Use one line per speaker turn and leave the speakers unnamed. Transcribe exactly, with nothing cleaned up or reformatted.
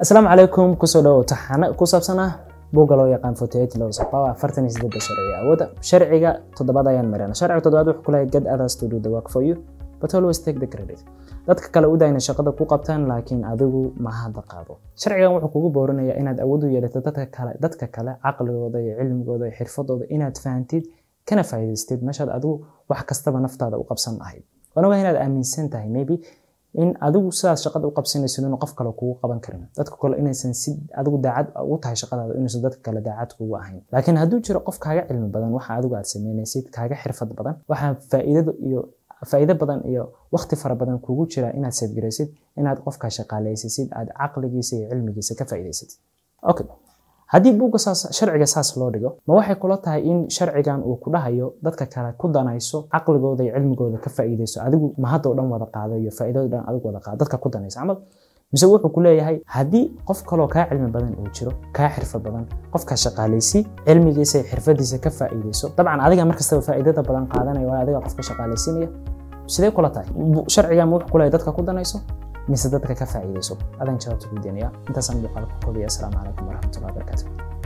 السلام عليكم كسودو تحنا كوسابسنا بوغا لو يقان forty-eight لو صبا afartan iyo sideed sharci awooda sharciga toddobaad ayaan marana sharciga toddobaad wuxuu kula gad others to do the work for you but always take the credit dadka kale u daayna shaqada ku qabtaan laakiin adigu ma hada qaado sharcigan wuxuu kugu booranayaa inaad awood u yeelato dadka kale dadka kale aqligooda iyo cilmigooda iyo xirfadooda inaad fahamtid kana faa'iidaystid meesha adigu wax kastaba naftaada u qabsan ahayd wanaga inaad aaminsan tahay maybe in adigu sidaas shaqada u qabsanayso inuu qof kale kugu qaban karin dadka kale inaysan si adigu daacad u tahay shaqadaada inuu dadka kale daacad kugu ahayn laakiin hadduu jiro qof kaaga cilmi badan waxa adigu aad sameynaysid kaaga xirfad badan waxa faa'iido iyo faa'iido badan iyo waqti fara badan kugu jira inaad sadgaraysid inaad qofka shaqaaleysisid aad aqligiisa iyo cilmigiisa ka faa'iidaysid okay haddii buuga saas sharciga saas loo dhigo ma waxay kula tahay in sharcigan uu ku dhahayo dadka kale ku danayso aqligooda iyo cilmigooda ka faa'iideyso adigu ma hadda oo dhan wada qaado iyo faa'iidada dhan adigu wada qaado dadka ku danayso ama mise wuxuu ku leeyahay haddii qof kale ka cilmi badan uu jiro ka xirfad badan qofka shaqaaleysi cilmigiisa iyo xirfadiisa ka faa'iideyso dabcan adiga markasta faa'iidada badan qaadanayo waa adiga qofka shaqaaleysiinaya sidee kula tahay sharcigan wuxuu ku leeyahay dadka ku danayso mise dadka ka faa'iideyso adan jawaabta ku diinaya intaas aan muuqaal ku koobiya. Assalaamu calaykum waraxmatullaahi wabarakaatuh.